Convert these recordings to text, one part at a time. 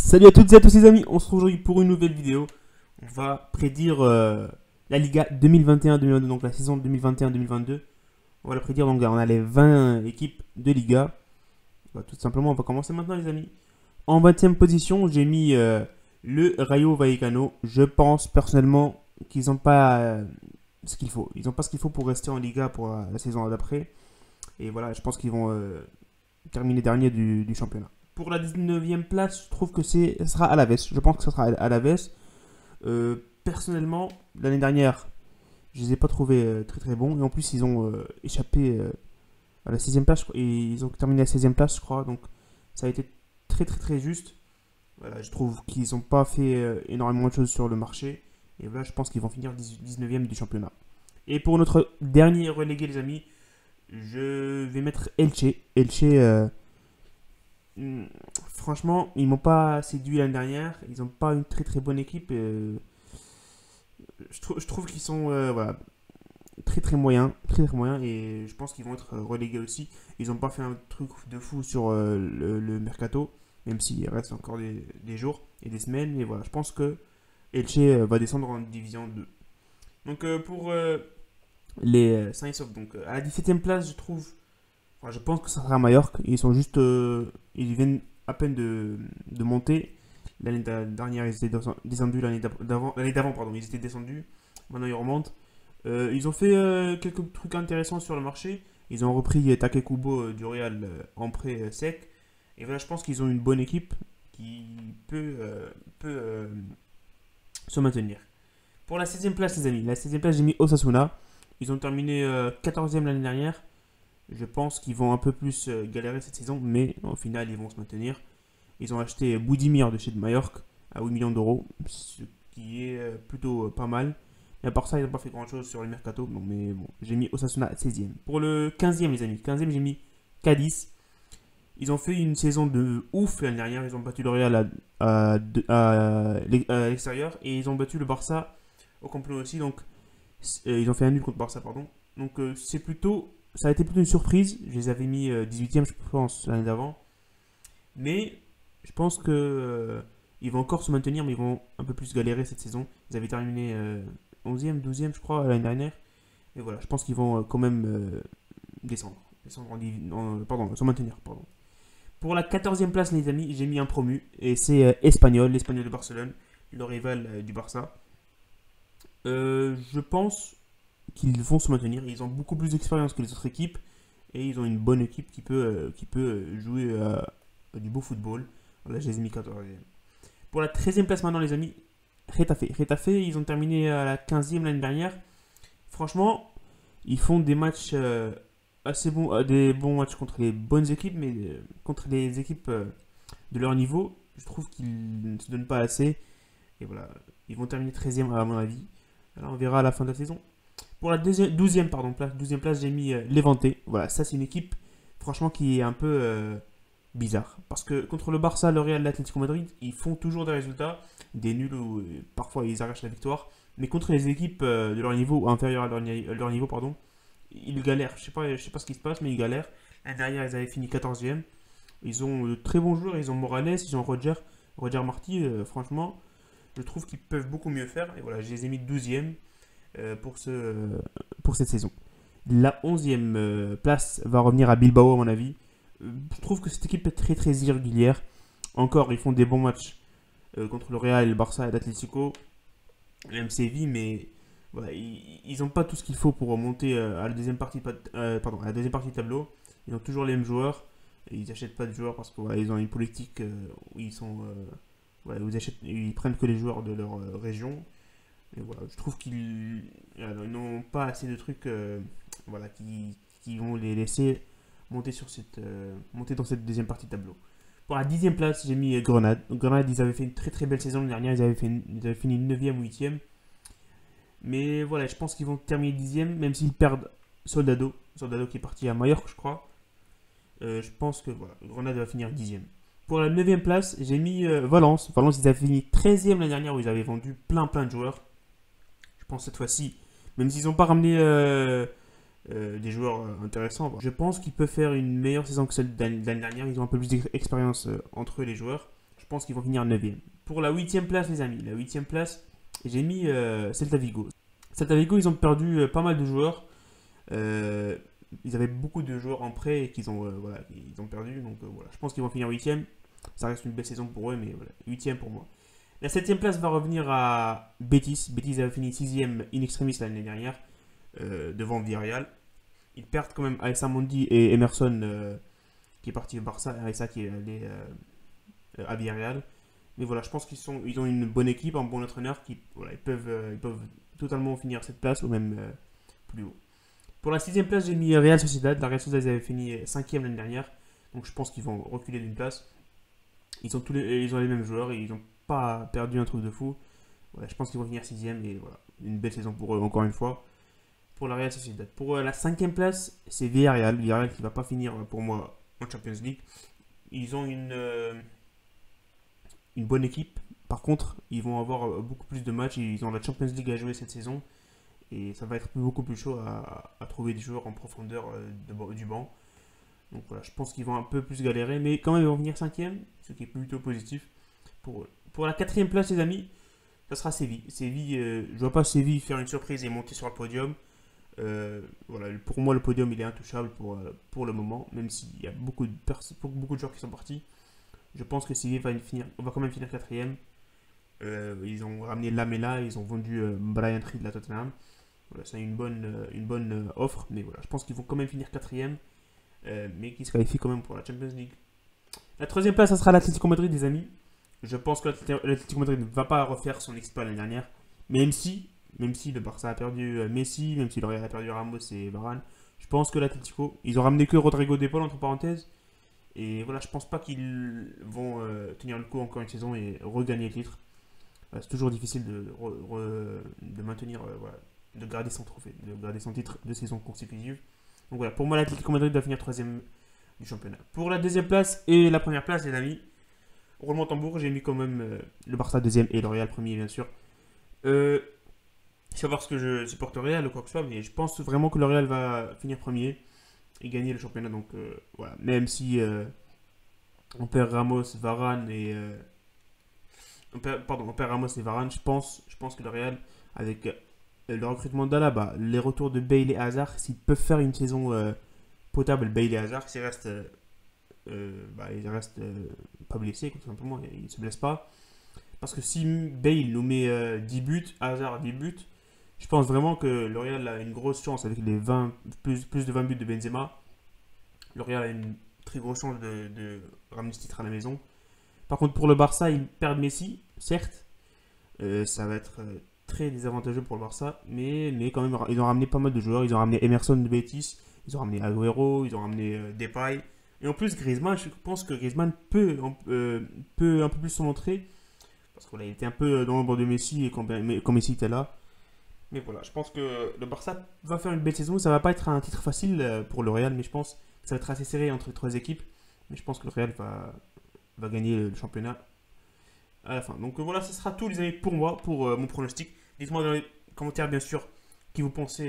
Salut à toutes et à tous les amis, on se retrouve aujourd'hui pour une nouvelle vidéo. On va prédire la Liga 2021-2022, donc la saison 2021-2022. On va la prédire, donc on a les 20 équipes de Liga. Tout simplement, on va commencer maintenant les amis. En 20e position, j'ai mis le Rayo Vallecano. Je pense personnellement qu'ils n'ont pas ce qu'il faut. Ils n'ont pas ce qu'il faut pour rester en Liga pour la saison d'après. Et voilà, je pense qu'ils vont terminer dernier du championnat. Pour la 19e place, je trouve que ce sera Alaves. Je pense que ce sera Alaves. Personnellement, l'année dernière, je les ai pas trouvés très très bons. Et en plus, ils ont échappé à la 6e place. Et ils ont terminé à la 16e place, je crois. Donc, ça a été très très très juste. Voilà, je trouve qu'ils n'ont pas fait énormément de choses sur le marché. Et voilà, je pense qu'ils vont finir 19e du championnat. Et pour notre dernier relégué, les amis, je vais mettre Elche. Elche, franchement, ils m'ont pas séduit l'année dernière. Ils n'ont pas une très très bonne équipe. Je trouve qu'ils sont voilà, très très moyens. Très très moyens. Et je pense qu'ils vont être relégués aussi. Ils n'ont pas fait un truc de fou sur le mercato. Même s'il reste encore des jours et des semaines. Et voilà, je pense que Elche va descendre en division 2. Donc pour les sains et saufs. Donc à la 17e place, je trouve. Enfin, je pense que ça sera Mallorca. Ils sont juste. Ils viennent à peine de monter. L'année dernière, ils étaient descendus. L'année d'avant, pardon, ils étaient descendus. Maintenant, ils remontent. Ils ont fait quelques trucs intéressants sur le marché. Ils ont repris Takekubo du Real en prêt sec. Et voilà, je pense qu'ils ont une bonne équipe qui peut se maintenir. Pour la 16e place, les amis. La 16e place, j'ai mis Osasuna. Ils ont terminé 14e l'année dernière. Je pense qu'ils vont un peu plus galérer cette saison, mais au final, ils vont se maintenir. Ils ont acheté Boudimir de chez Mallorca à 8 millions d'euros, ce qui est plutôt pas mal. Et à part ça, ils n'ont pas fait grand-chose sur le mercato, mais bon, j'ai mis Osasuna 16e. Pour le 15e, les amis, 15e, j'ai mis Cadiz. Ils ont fait une saison de ouf l'année dernière. Ils ont battu le Real à l'extérieur et ils ont battu le Barça au complet aussi. Donc, ils ont fait un nul contre Barça, pardon. Donc, c'est plutôt. Ça a été plutôt une surprise. Je les avais mis 18e, je pense, l'année d'avant. Mais je pense que ils vont encore se maintenir, mais ils vont un peu plus galérer cette saison. Ils avaient terminé 11e, 12e, je crois, l'année dernière. Et voilà, je pense qu'ils vont quand même descendre. Pardon, se maintenir, pardon. Pour la 14e place, les amis, j'ai mis un promu. Et c'est l'Espagnol de Barcelone, le rival du Barça. Je pense qu'ils vont se maintenir. Ils ont beaucoup plus d'expérience que les autres équipes. Et ils ont une bonne équipe qui peut jouer du beau football. Là, je les ai mis 14e. Pour la 13e place maintenant, les amis, Getafe. Getafe, ils ont terminé à la 15e l'année dernière. Franchement, ils font des matchs assez bons, des bons matchs contre les bonnes équipes, mais contre les équipes de leur niveau, je trouve qu'ils ne se donnent pas assez. Et voilà, ils vont terminer 13e à mon avis. Alors on verra à la fin de la saison. Pour la 12e, place, j'ai mis Levante. Voilà, ça c'est une équipe franchement qui est un peu bizarre. Parce que contre le Barça, le Real, l'Atlético Madrid, ils font toujours des résultats, des nuls ou parfois ils arrachent la victoire. Mais contre les équipes de leur niveau ou inférieurs à leur niveau, pardon, ils galèrent. Je sais pas ce qui se passe, mais ils galèrent. L'année dernière, ils avaient fini 14e. Ils ont de très bons joueurs. Ils ont Morales, ils ont Roger Marti. Franchement, je trouve qu'ils peuvent beaucoup mieux faire. Et voilà, je les ai mis 12e pour cette saison. La 11e place va revenir à Bilbao, à mon avis. Je trouve que cette équipe est très très irrégulière. Encore, ils font des bons matchs contre le Real, le Barça et l'Atlético. Même Séville, mais voilà, ils n'ont pas tout ce qu'il faut pour remonter à la deuxième partie de tableau. Ils ont toujours les mêmes joueurs. Et ils n'achètent pas de joueurs parce qu'ils voilà, ont une politique où ils sont voilà, ils prennent que les joueurs de leur région. Et voilà, je trouve qu'ils n'ont pas assez de trucs voilà, qui vont les laisser monter dans cette deuxième partie de tableau. Pour la 10e place, j'ai mis Grenade. Grenade, ils avaient fait une très très belle saison l'année dernière. Ils avaient fini 9e ou 8e. Mais voilà, je pense qu'ils vont terminer 10e, même s'ils perdent Soldado. Soldado qui est parti à Mallorca, je crois. Je pense que voilà, Grenade va finir 10e. Pour la 9e place, j'ai mis Valence. Valence, ils avaient fini 13e l'année dernière où ils avaient vendu plein de joueurs. Je pense cette fois-ci, même s'ils n'ont pas ramené des joueurs intéressants, je pense qu'ils peuvent faire une meilleure saison que celle de l'année dernière. Ils ont un peu plus d'expérience entre eux, les joueurs. Je je pense qu'ils vont finir 9e. Pour la 8e place, les amis, la 8e place, j'ai mis Celta Vigo. Celta Vigo, ils ont perdu pas mal de joueurs. Ils avaient beaucoup de joueurs en prêt et qu'ils ont, voilà, ils ont perdu. Donc voilà, je pense qu'ils vont finir 8e. Ça reste une belle saison pour eux, mais voilà, 8e pour moi. La 7e place va revenir à Betis. Betis avait fini 6e in extremis l'année dernière, devant Villarreal. Ils perdent quand même Aïssa Mondi et Emerson, qui est parti au Barça, et Aïssa qui est allé à Villarreal. Mais voilà, je pense ils ont une bonne équipe, un bon entraîneur qui, voilà, ils peuvent totalement finir cette place ou même plus haut. Pour la 6e place, j'ai mis Real Sociedad. La Real Sociedad avait fini 5e l'année dernière, donc je pense qu'ils vont reculer d'une place. Ils ont les mêmes joueurs et ils n'ont pas perdu un truc de fou. Voilà, je pense qu'ils vont finir 6e et voilà, une belle saison pour eux encore une fois. Pour la Real Sociedad. Pour la 5e place, c'est Villarreal. Villarreal qui ne va pas finir pour moi en Champions League. Ils ont une bonne équipe. Par contre, ils vont avoir beaucoup plus de matchs. Ils ont la Champions League à jouer cette saison. Et ça va être beaucoup plus chaud à trouver des joueurs en profondeur du banc. Donc voilà, je pense qu'ils vont un peu plus galérer. Mais quand même, ils vont venir 5e, ce qui est plutôt positif pour eux. Pour la 4e place, les amis, ça sera Séville. Séville, je ne vois pas Séville faire une surprise et monter sur le podium. Voilà, pour moi, le podium il est intouchable pour le moment, même s'il y a beaucoup de joueurs qui sont partis. Je pense que Séville va quand même finir 4e. Ils ont ramené Lamela, ils ont vendu Brian Reed de la Tottenham. Voilà, c'est une bonne offre, mais voilà, je pense qu'ils vont quand même finir 4e, mais qui se qualifient quand même pour la Champions League. La 3e place, ça sera l'Atlético Madrid, les amis. Je pense que l'Atlético Madrid ne va pas refaire son exploit l'année dernière, même si le Barça a perdu Messi, même si le Real a perdu Ramos et Varane, je pense que l'Atlético, ils ont ramené que Rodrigo de Paul entre parenthèses. Et voilà, je pense pas qu'ils vont tenir le coup encore une saison et regagner le titre. C'est toujours difficile de maintenir, voilà, de garder son trophée, de garder son titre de saison consécutive. Donc voilà, pour moi, l'Atlético Madrid doit finir 3e du championnat. Pour la 2e place et la 1re place, les amis, roulement tambour, j'ai mis quand même le Barça 2e et le Real 1er, bien sûr. Je sais pas parce que je supporte le Real ou quoi que ce soit, mais je pense vraiment que le Real va finir 1er et gagner le championnat. Donc voilà, même si on perd Ramos, Varane et on perd Ramos et Varane, je pense que le Real, avec le recrutement d'Alaba, les retours de Bale et Hazard, s'ils peuvent faire une saison potable, Bale et Hazard, s'ils restent, ils restent pas blessés, tout simplement, ils ne se blessent pas. Parce que si Bale nous met 10 buts, Hazard 10 buts, je pense vraiment que le Real a une grosse chance avec les plus de 20 buts de Benzema. Le Real a une très grosse chance de ramener ce titre à la maison. Par contre, pour le Barça, ils perdent Messi, certes. Ça va être très désavantageux pour le Barça. Mais quand même, ils ont ramené pas mal de joueurs. Ils ont ramené Emerson de Betis. Ils ont ramené Agüero. Ils ont ramené Depay. Et en plus, Griezmann, je pense que Griezmann peut un peu plus se montrer. Parce qu'il était un peu dans l'ombre de Messi et quand Messi était là. Mais voilà, je pense que le Barça va faire une belle saison. Ça va pas être un titre facile pour le Real, mais je pense que ça va être assez serré entre les trois équipes. Mais je pense que le Real va gagner le championnat à la fin. Donc voilà, ce sera tout les amis pour moi, pour mon pronostic. Dites-moi dans les commentaires bien sûr qui vous pensez,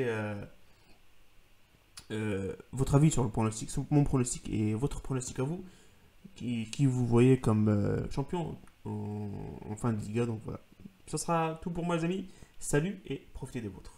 votre avis sur mon pronostic et votre pronostic à vous, qui vous voyez comme champion en fin de Liga. Donc voilà, ce sera tout pour moi les amis. Salut et profitez des vôtres.